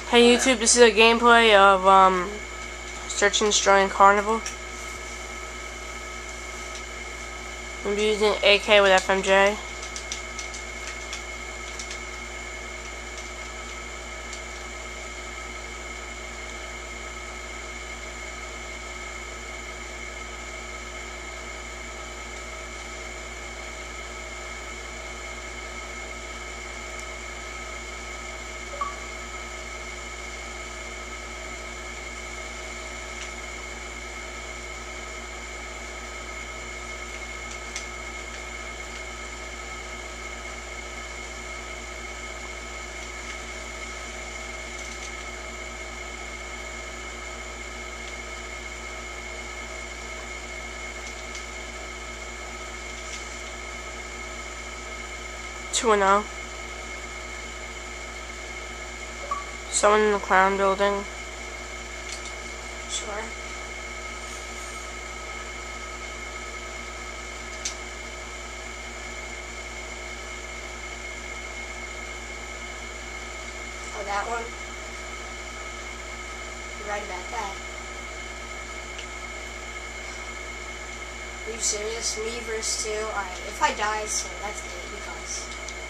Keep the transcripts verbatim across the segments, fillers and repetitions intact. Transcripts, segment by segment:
Hey YouTube, this is a gameplay of um, Search and Destroy in Carnival. I'm using A K with F M J. two and oh. Someone in the clown building. Sure. Oh, that one? You're right about that. Are you serious? Me versus two? Alright, if I die, so that's it, because...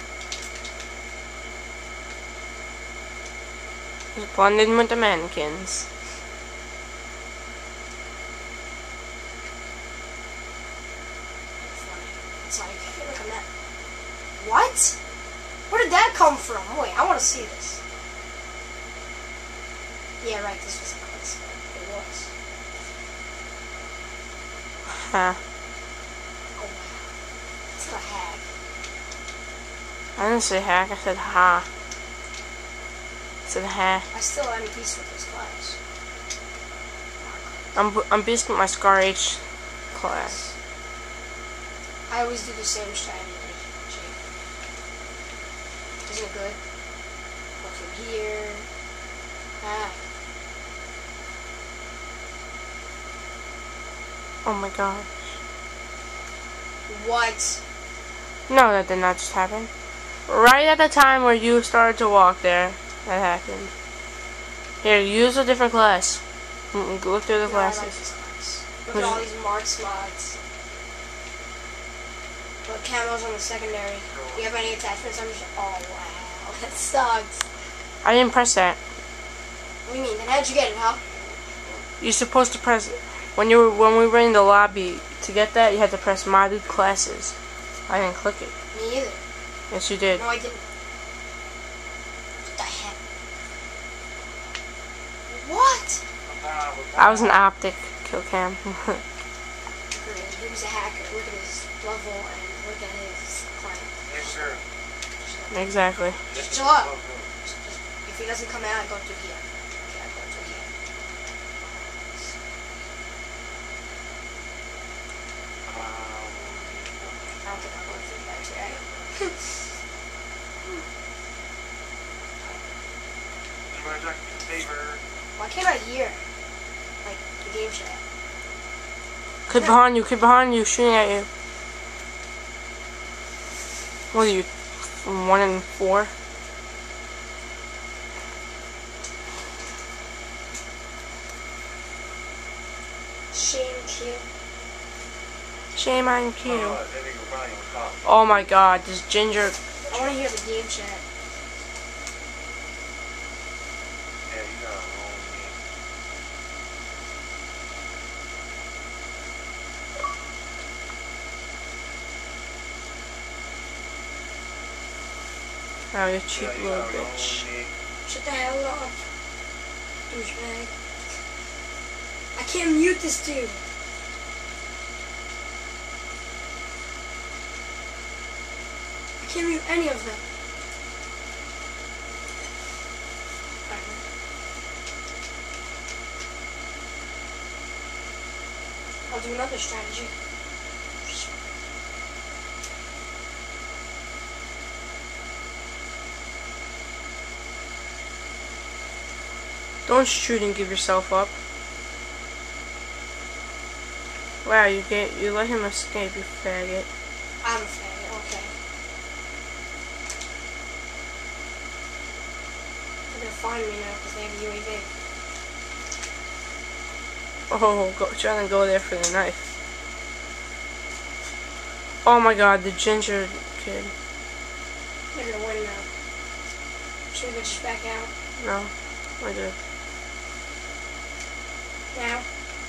Just blending with the mannequins. It's like, hey, look, I'm not... What? Where did that come from? Wait, I want to see this. Yeah, right, this was a close one. It was. Huh. Oh, wow. It's not a hack. I didn't say hack, I said ha. I said ha. I still am peace with this class. I'm, I'm beast with my Scar H class. I always do the same strategy. Isn't it good? Go from here. Ah. Oh my gosh. What? No, that did not just happen. Right at the time where you started to walk there, that happened. Here, use a different class. Mm, Go through the No, I like classes. this class. Look at all these marks mods. Look, camos on the secondary. Do you have any attachments? I'm just... Oh, wow. That sucks. I didn't press that. What do you mean? Then how'd you get it, huh? You're supposed to press when you were when we were in the lobby to get that. You had to press modded classes. I didn't click it. Me either. Yes, you did. No, I didn't. What the heck? What? I was an optic kill cam. Great. He was a hacker. Look at his level and look at his client. Yes, sir. Exactly. Just chill out. Just, just, if he doesn't come out, I go through here. Okay, I go through here. I don't think I'll go through that today. Why can't I hear, like, the game chat? Kid behind you. Kid behind you. Shooting at you. What are you? One and four. Shame Q. Shame on you. Oh my God! This ginger. I want to hear the game chat. Yeah, you got a wrong name. Oh, you cheap Yeah, you little got a wrong bitch. name. Shut the hell up, douchebag. I can't mute this dude. I can't mute any of them. I'll do another strategy. Don't shoot and give yourself up. Wow, you get you let him escape, you faggot. I'm a faggot, okay. Look at the find me now because they have U A V. Oh, go, trying to go there for the knife. Oh my god, the ginger kid. They're gonna win now. Should we just back out? No, I did. Now?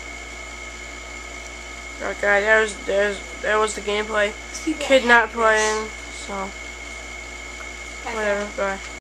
Okay, there's, there's, there was the gameplay. These people Kid are not hackers. playing, so, Back whatever, out. bye.